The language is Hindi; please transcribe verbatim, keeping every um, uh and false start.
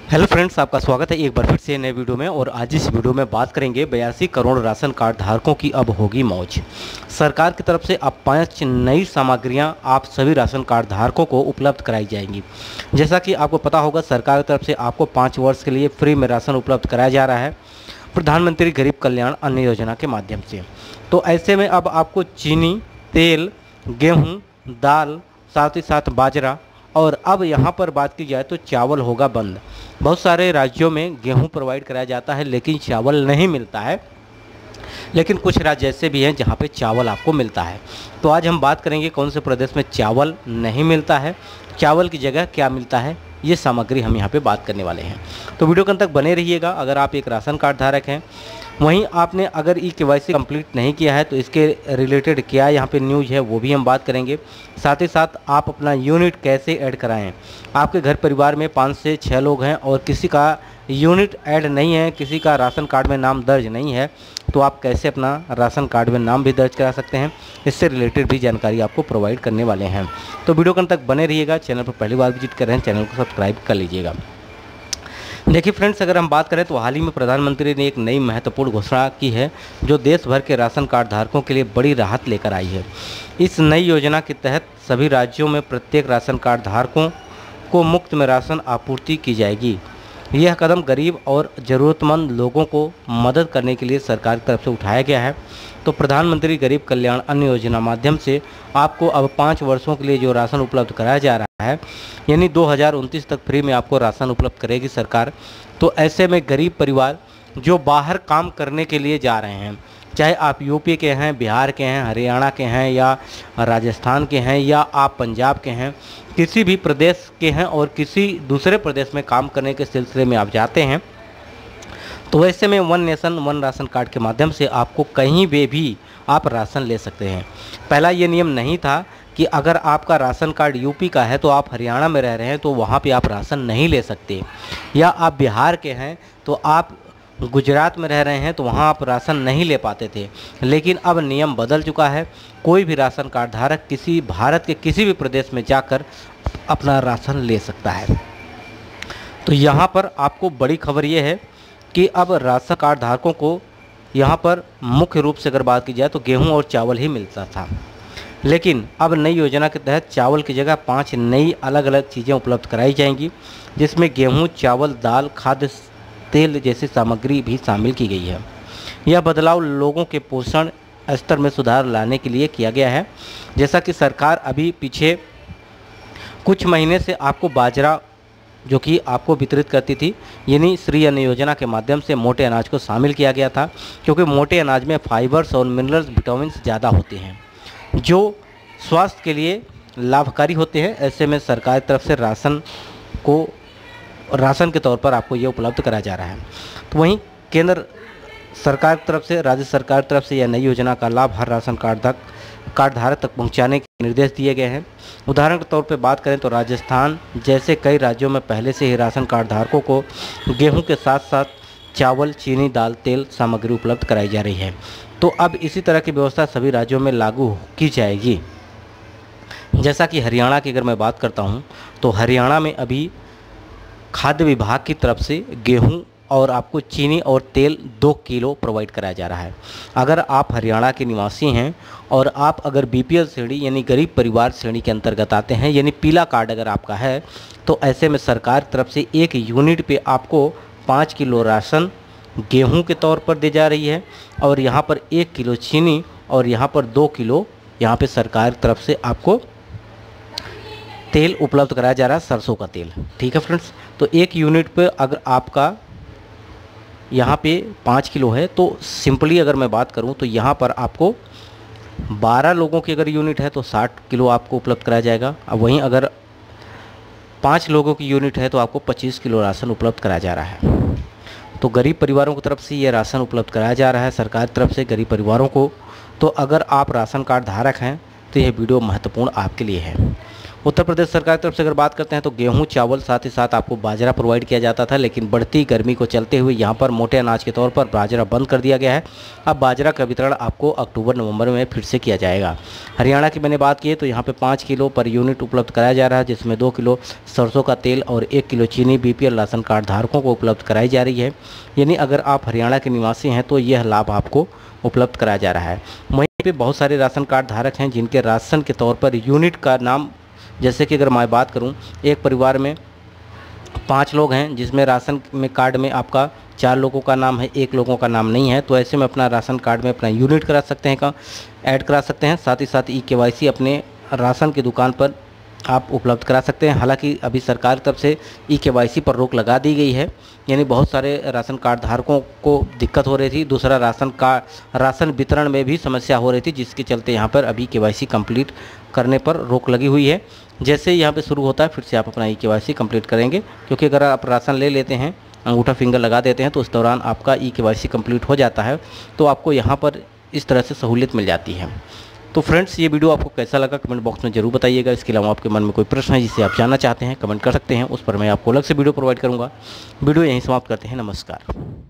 हेलो फ्रेंड्स, आपका स्वागत है एक बार फिर से नए वीडियो में। और आज इस वीडियो में बात करेंगे बयासी करोड़ राशन कार्ड धारकों की अब होगी मौज। सरकार की तरफ से अब पांच नई सामग्रियां आप सभी राशन कार्ड धारकों को उपलब्ध कराई जाएंगी। जैसा कि आपको पता होगा, सरकार की तरफ से आपको पाँच वर्ष के लिए फ्री में राशन उपलब्ध कराया जा रहा है प्रधानमंत्री गरीब कल्याण अन्न योजना के माध्यम से। तो ऐसे में अब आपको चीनी, तेल, गेहूँ, दाल, साथ ही साथ बाजरा, और अब यहाँ पर बात की जाए तो चावल होगा बंद। बहुत सारे राज्यों में गेहूं प्रोवाइड कराया जाता है लेकिन चावल नहीं मिलता है, लेकिन कुछ राज्य ऐसे भी हैं जहां पे चावल आपको मिलता है। तो आज हम बात करेंगे कौन से प्रदेश में चावल नहीं मिलता है, चावल की जगह क्या मिलता है, ये सामग्री हम यहाँ पे बात करने वाले हैं। तो वीडियो के अंत तक बने रहिएगा। अगर आप एक राशन कार्ड धारक हैं, वहीं आपने अगर ई केवाईसी कंप्लीट नहीं किया है तो इसके रिलेटेड क्या यहाँ पे न्यूज़ है वो भी हम बात करेंगे। साथ ही साथ आप अपना यूनिट कैसे ऐड कराएं। आपके घर परिवार में पाँच से छः लोग हैं और किसी का यूनिट ऐड नहीं है, किसी का राशन कार्ड में नाम दर्ज नहीं है, तो आप कैसे अपना राशन कार्ड में नाम भी दर्ज करा सकते हैं, इससे रिलेटेड भी जानकारी आपको प्रोवाइड करने वाले हैं। तो वीडियो के अंत तक बने रहिएगा। चैनल पर पहली बार विजिट कर रहे हैं, चैनल को सब्सक्राइब कर लीजिएगा। देखिए फ्रेंड्स, अगर हम बात करें तो हाल ही में प्रधानमंत्री ने एक नई महत्वपूर्ण घोषणा की है जो देश भर के राशन कार्ड धारकों के लिए बड़ी राहत लेकर आई है। इस नई योजना के तहत सभी राज्यों में प्रत्येक राशन कार्ड धारकों को मुफ्त में राशन आपूर्ति की जाएगी। यह कदम गरीब और ज़रूरतमंद लोगों को मदद करने के लिए सरकार की तरफ से उठाया गया है। तो प्रधानमंत्री गरीब कल्याण अन्न योजना माध्यम से आपको अब पाँच वर्षों के लिए जो राशन उपलब्ध कराया जा रहा है, यानी दो हज़ार उनतीस तक फ्री में आपको राशन उपलब्ध करेगी सरकार। तो ऐसे में गरीब परिवार जो बाहर काम करने के लिए जा रहे हैं, चाहे आप यूपी के हैं, बिहार के हैं, हरियाणा के हैं या राजस्थान के हैं या आप पंजाब के हैं, किसी भी प्रदेश के हैं और किसी दूसरे प्रदेश में काम करने के सिलसिले में आप जाते हैं, तो ऐसे में one nation one ration card के माध्यम से आपको कहीं भी भी आप राशन ले सकते हैं। पहला ये नियम नहीं था कि अगर आपका राशन कार्ड यूपी का है तो आप हरियाणा में रह रहे हैं तो वहाँ पे आप राशन नहीं ले सकते, या आप बिहार के हैं तो आप गुजरात में रह रहे हैं तो वहाँ आप राशन नहीं ले पाते थे। लेकिन अब नियम बदल चुका है, कोई भी राशन कार्ड धारक किसी भारत के किसी भी प्रदेश में जाकर अपना राशन ले सकता है। तो यहाँ पर आपको बड़ी खबर ये है कि अब राशन कार्ड धारकों को यहाँ पर मुख्य रूप से अगर बात की जाए तो गेहूँ और चावल ही मिलता था, लेकिन अब नई योजना के तहत चावल की जगह पाँच नई अलग अलग चीज़ें उपलब्ध कराई जाएंगी, जिसमें गेहूँ, चावल, दाल, खाद्य तेल जैसी सामग्री भी शामिल की गई है। यह बदलाव लोगों के पोषण स्तर में सुधार लाने के लिए किया गया है। जैसा कि सरकार अभी पीछे कुछ महीने से आपको बाजरा जो कि आपको वितरित करती थी, यानी श्री अन्न योजना के माध्यम से मोटे अनाज को शामिल किया गया था, क्योंकि मोटे अनाज में फाइबर्स और मिनरल्स, विटामिन्स ज़्यादा होते हैं जो स्वास्थ्य के लिए लाभकारी होते हैं। ऐसे में सरकार की तरफ से राशन को राशन के तौर पर आपको ये उपलब्ध कराया जा रहा है। तो वहीं केंद्र सरकार की तरफ से, राज्य सरकार की तरफ से यह नई योजना का लाभ हर राशन कार्ड तक कार्ड धारक तक पहुंचाने के निर्देश दिए गए हैं। उदाहरण के तौर पे बात करें तो राजस्थान जैसे कई राज्यों में पहले से ही राशन कार्ड धारकों को गेहूं के साथ साथ चावल, चीनी, दाल, तेल सामग्री उपलब्ध कराई जा रही है। तो अब इसी तरह की व्यवस्था सभी राज्यों में लागू की जाएगी। जैसा कि हरियाणा की अगर मैं बात करता हूँ तो हरियाणा में अभी खाद्य विभाग की तरफ से गेहूं और आपको चीनी और तेल दो किलो प्रोवाइड कराया जा रहा है। अगर आप हरियाणा के निवासी हैं और आप अगर बीपीएल श्रेणी यानी गरीब परिवार श्रेणी के अंतर्गत आते हैं, यानी पीला कार्ड अगर आपका है, तो ऐसे में सरकार की तरफ से एक यूनिट पे आपको पाँच किलो राशन गेहूं के तौर पर दी जा रही है, और यहाँ पर एक किलो चीनी और यहाँ पर दो किलो यहाँ पर सरकार की तरफ से आपको तेल उपलब्ध कराया जा रहा है, सरसों का तेल। ठीक है फ्रेंड्स, तो एक यूनिट पे अगर आपका यहाँ पे पाँच किलो है तो सिंपली अगर मैं बात करूँ तो यहाँ पर आपको बारह लोगों की अगर यूनिट है तो साठ किलो आपको उपलब्ध कराया जाएगा। अब वहीं अगर पाँच लोगों की यूनिट है तो आपको पच्चीस किलो राशन उपलब्ध कराया जा रहा है। तो गरीब परिवारों की तरफ से ये राशन उपलब्ध कराया जा रहा है सरकार की तरफ से गरीब परिवारों को। तो अगर आप राशन कार्ड धारक हैं तो यह वीडियो महत्वपूर्ण आपके लिए है। उत्तर प्रदेश सरकार की तरफ से अगर बात करते हैं तो गेहूं, चावल, साथ ही साथ आपको बाजरा प्रोवाइड किया जाता था, लेकिन बढ़ती गर्मी को चलते हुए यहाँ पर मोटे अनाज के तौर पर बाजरा बंद कर दिया गया है। अब बाजरा का वितरण आपको अक्टूबर नवंबर में फिर से किया जाएगा। हरियाणा की मैंने बात की तो यहाँ पे पाँच किलो पर यूनिट उपलब्ध कराया जा रहा है, जिसमें दो किलो सरसों का तेल और एक किलो चीनी बीपीएल राशन कार्ड धारकों को उपलब्ध कराई जा रही है। यानी अगर आप हरियाणा के निवासी हैं तो यह लाभ आपको उपलब्ध कराया जा रहा है। वहीं पे बहुत सारे राशन कार्ड धारक हैं जिनके राशन के तौर पर यूनिट का नाम, जैसे कि अगर मैं बात करूं, एक परिवार में पाँच लोग हैं जिसमें राशन में कार्ड में आपका चार लोगों का नाम है, एक लोगों का नाम नहीं है, तो ऐसे में अपना राशन कार्ड में अपना यूनिट करा सकते हैं, का ऐड करा सकते हैं। साथ ही साथ ई केवाईसी अपने राशन की दुकान पर आप उपलब्ध करा सकते हैं। हालांकि अभी सरकार की तरफ से ई केवाईसी पर रोक लगा दी गई है, यानी बहुत सारे राशन कार्ड धारकों को दिक्कत हो रही थी। दूसरा, राशन का राशन वितरण में भी समस्या हो रही थी, जिसके चलते यहाँ पर अभी केवाईसी कंप्लीट करने पर रोक लगी हुई है। जैसे ही यहाँ पे शुरू होता है फिर से आप अपना ई केवाईसी कंप्लीट करेंगे, क्योंकि अगर आप राशन ले लेते हैं, अंगूठा फिंगर लगा देते हैं, तो उस दौरान आपका ई केवाईसी कंप्लीट हो जाता है, तो आपको यहाँ पर इस तरह से सहूलियत मिल जाती है। तो फ्रेंड्स, ये वीडियो आपको कैसा लगा कमेंट बॉक्स में जरूर बताइएगा। इसके अलावा आपके मन में कोई प्रश्न है जिसे आप जानना चाहते हैं, कमेंट कर सकते हैं, उस पर मैं आपको अलग से वीडियो प्रोवाइड करूँगा। वीडियो यहीं समाप्त करते हैं। नमस्कार।